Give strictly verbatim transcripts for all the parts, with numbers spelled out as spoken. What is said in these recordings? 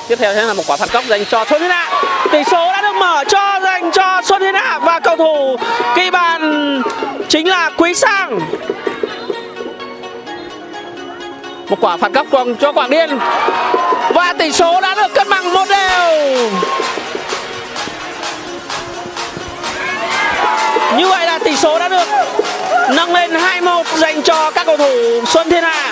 Tiếp theo sẽ là một quả phạt góc dành cho Xuân Thiên Hạ. Tỷ số đã được mở cho dành cho Xuân Thiên Hạ và cầu thủ ghi bàn chính là Quý Sang. Một quả phạt góc còn cho Quảng Điền và tỷ số đã được cân bằng một đều. Như vậy là tỷ số đã được nâng lên hai một dành cho các cầu thủ Xuân Thiên Hạ.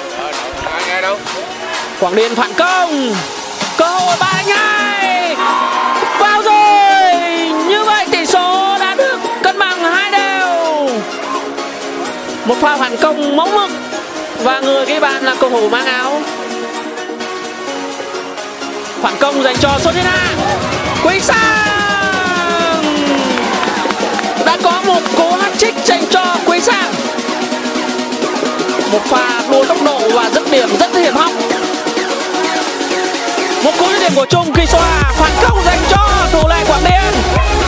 Quảng Điền phản công, cơ hội ba đánh hai vào rồi. Như vậy tỷ số đã được cân bằng hai đều. Một pha phản công mẫu mực và người ghi bàn là cầu thủ mang áo. Phản công dành cho Xuân Thiên Hạ. Quý Sang đã có một cú hat-trick dành cho Quý Sang. Một pha đua tốc độ và dứt điểm rất hiểm hóc. Một cú dứt điểm của Trung khi xoa. Phản công dành cho thủ lệ Quảng Điền.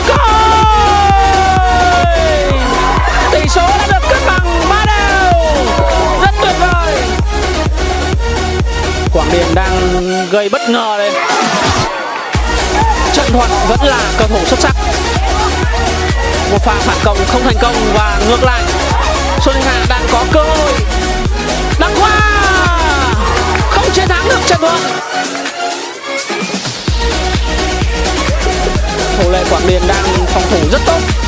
Goal! Tỷ số đã được cân bằng ba đều. Rất tuyệt vời. Quảng Điền đang gây bất ngờ đây. Trận Thuận vẫn là cầu thủ xuất sắc. Một pha phản công không thành công và ngược lại Xuân Thiên Hạ đang có cơ hội. Đăng Khoa không chiến thắng được Trận Thuận. Thủ lệ Quảng Điền đang phòng thủ rất tốt.